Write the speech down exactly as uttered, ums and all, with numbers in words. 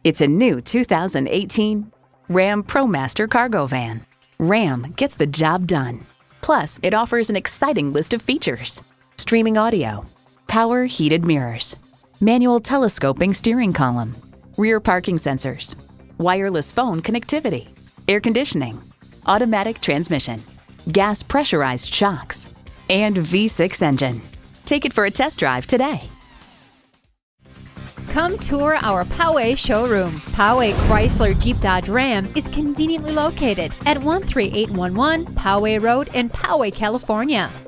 It's a new two thousand eighteen Ram ProMaster cargo van. Ram gets the job done. Plus, it offers an exciting list of features: streaming audio, power heated mirrors, manual telescoping steering column, rear parking sensors, wireless phone connectivity, air conditioning, automatic transmission, gas pressurized shocks, and V six engine. Take it for a test drive today. Come tour our Poway showroom. Poway Chrysler Jeep Dodge Ram is conveniently located at one three eight one one Poway Road in Poway, California.